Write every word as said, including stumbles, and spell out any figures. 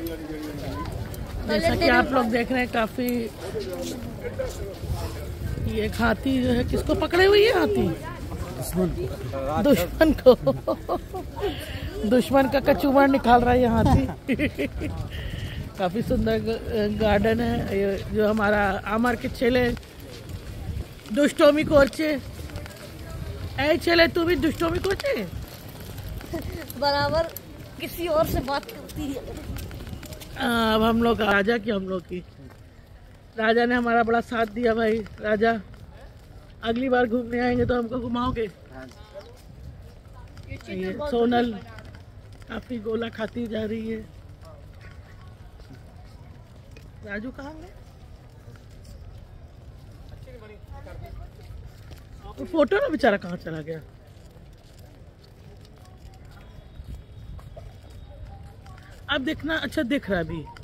जैसा कि आप लोग देख रहे हैं, काफी ये हाथी जो है किसको पकड़े हुई है? हाथी दुश्मन को दुश्मन का कचूमर निकाल रहा है ये हाथी। काफी सुंदर गार्डन है ये, जो हमारा आमर के छेले दुष्टोमी कोरचे। ऐ छेले तू भी दुष्टोमी कोरचे बराबर किसी और से बात करती है। अब हम लोग राजा की हम लोग की राजा ने हमारा बड़ा साथ दिया भाई। राजा अगली बार घूमने आएंगे तो हमको घुमाओगे। ये सोनल काफी गोला खाती जा रही है। राजू कहाँ गए? तो फोटो ना बेचारा कहाँ चला गया। अब देखना अच्छा दिख रहा है अभी।